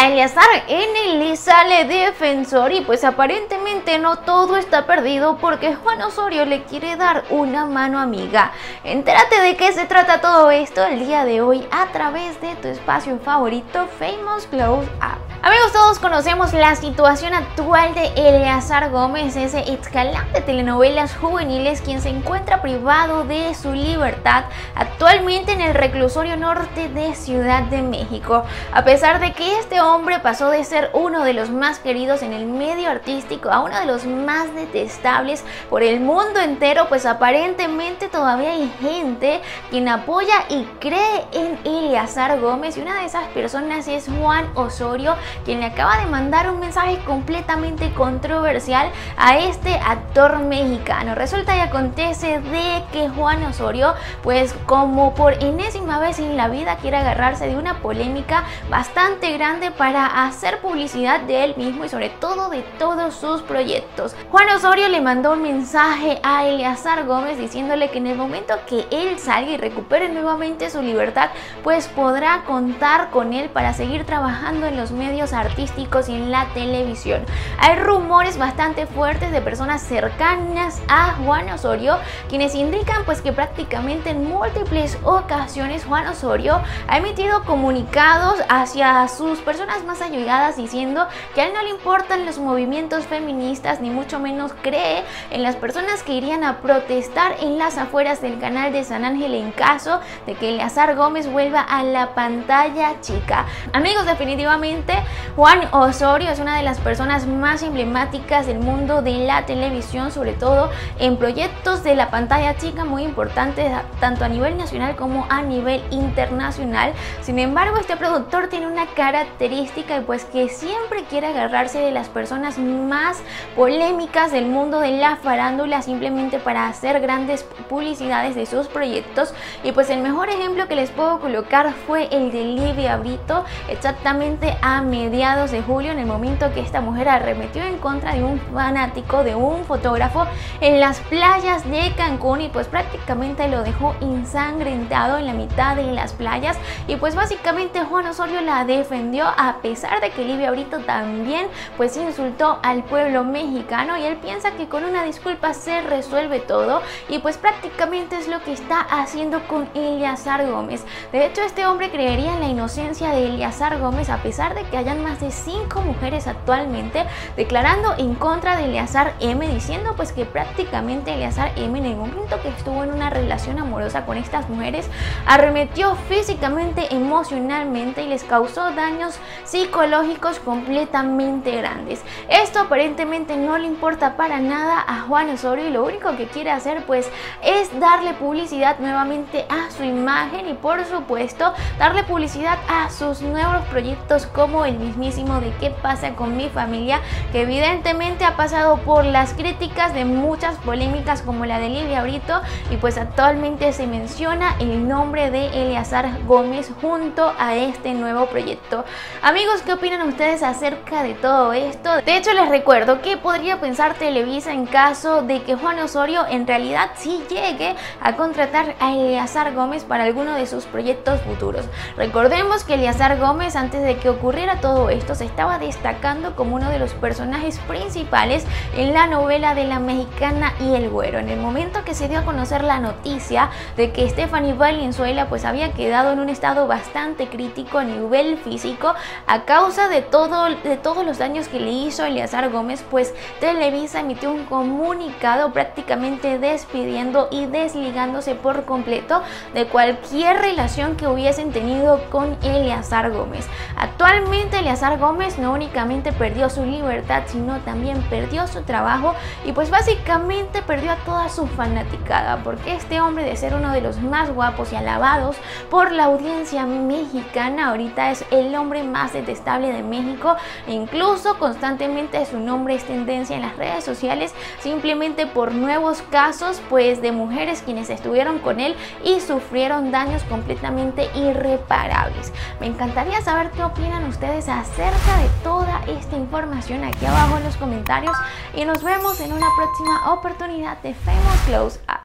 A Eleazar N le sale defensor y pues aparentemente no todo está perdido porque Juan Osorio le quiere dar una mano amiga. Entérate de qué se trata todo esto el día de hoy a través de tu espacio favorito Famous Close Up. Amigos, todos conocemos la situación actual de Eleazar Gómez, ese ex galán de telenovelas juveniles quien se encuentra privado de su libertad actualmente en el reclusorio norte de Ciudad de México. A pesar de que este hombre pasó de ser uno de los más queridos en el medio artístico a uno de los más detestables por el mundo entero, pues aparentemente todavía hay gente quien apoya y cree en Eleazar Gómez, y una de esas personas es Juan Osorio, quien le acaba de mandar un mensaje completamente controversial a este actor mexicano. Resulta y acontece de que Juan Osorio, pues como por enésima vez en la vida, quiere agarrarse de una polémica bastante grande para hacer publicidad de él mismo y sobre todo de todos sus proyectos. Juan Osorio le mandó un mensaje a Eleazar Gómez diciéndole que en el momento que él salga y recupere nuevamente su libertad, pues podrá contar con él para seguir trabajando en los medios artísticos y en la televisión. Hay rumores bastante fuertes de personas cercanas a Juan Osorio quienes indican pues que prácticamente en múltiples ocasiones Juan Osorio ha emitido comunicados hacia sus personas más allegadas diciendo que a él no le importan los movimientos feministas ni mucho menos cree en las personas que irían a protestar en las afueras del canal de San Ángel en caso de que Eleazar Gómez vuelva a la pantalla chica. Amigos, definitivamente Juan Osorio es una de las personas más emblemáticas del mundo de la televisión, sobre todo en proyectos de la pantalla chica muy importantes tanto a nivel nacional como a nivel internacional. Sin embargo, este productor tiene una característica y pues que siempre quiere agarrarse de las personas más polémicas del mundo de la farándula simplemente para hacer grandes publicidades de sus proyectos, y pues el mejor ejemplo que les puedo colocar fue el de Livia Brito, exactamente a mediados de julio, en el momento que esta mujer arremetió en contra de un fanático, de un fotógrafo en las playas de Cancún, y pues prácticamente lo dejó ensangrentado en la mitad de las playas. Y pues básicamente Juan Osorio la defendió a pesar de que Livia Brito también pues insultó al pueblo mexicano, y él piensa que con una disculpa se resuelve todo, y pues prácticamente es lo que está haciendo con Eleazar Gómez. De hecho, este hombre creería en la inocencia de Eleazar Gómez a pesar de que hayan más de 5 mujeres actualmente declarando en contra de Eleazar M, diciendo pues que prácticamente Eleazar M en el momento que estuvo en una relación amorosa con estas mujeres arremetió físicamente, emocionalmente y les causó daños psicológicos completamente grandes. Esto aparentemente no le importa para nada a Juan Osorio, y lo único que quiere hacer pues es darle publicidad nuevamente a su imagen y por supuesto darle publicidad a sus nuevos proyectos como el mismísimo de ¿Qué pasa con mi familia?, que evidentemente ha pasado por las críticas de muchas polémicas como la de Livia Brito, y pues actualmente se menciona el nombre de Eleazar Gómez junto a este nuevo proyecto. Amigos, ¿qué opinan ustedes acerca de todo esto? De hecho, les recuerdo que podría pensar Televisa en caso de que Juan Osorio en realidad sí llegue a contratar a Eleazar Gómez para alguno de sus proyectos futuros. Recordemos que Eleazar Gómez, antes de que ocurriera todo esto, se estaba destacando como uno de los personajes principales en la novela de La Mexicana y el Güero. En el momento que se dio a conocer la noticia de que Stephanie Valenzuela pues había quedado en un estado bastante crítico a nivel físico a causa de todos los daños que le hizo Eleazar Gómez, pues Televisa emitió un comunicado prácticamente despidiendo y desligándose por completo de cualquier relación que hubiesen tenido con Eleazar Gómez. Actualmente Eleazar Gómez no únicamente perdió su libertad, sino también perdió su trabajo y pues básicamente perdió a toda su fanaticada, porque este hombre, de ser uno de los más guapos y alabados por la audiencia mexicana, ahorita es el hombre más detestable de México. Incluso constantemente su nombre es tendencia en las redes sociales simplemente por nuevos casos pues de mujeres quienes estuvieron con él y sufrieron daños completamente irreparables. Me encantaría saber qué opinan ustedes acerca de toda esta información aquí abajo en los comentarios, y nos vemos en una próxima oportunidad de Famous Close Up.